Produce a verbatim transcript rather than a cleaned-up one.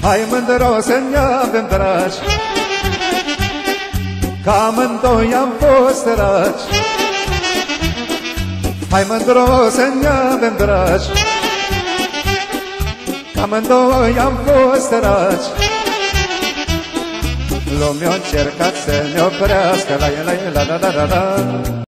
Hai mândro să ne avem dragi, că amândoi am fost săraci. Hai mândro să ne avem dragi, că amândoi am fost săraci. Lumea a încercat să ne oprească, la la la la la la la.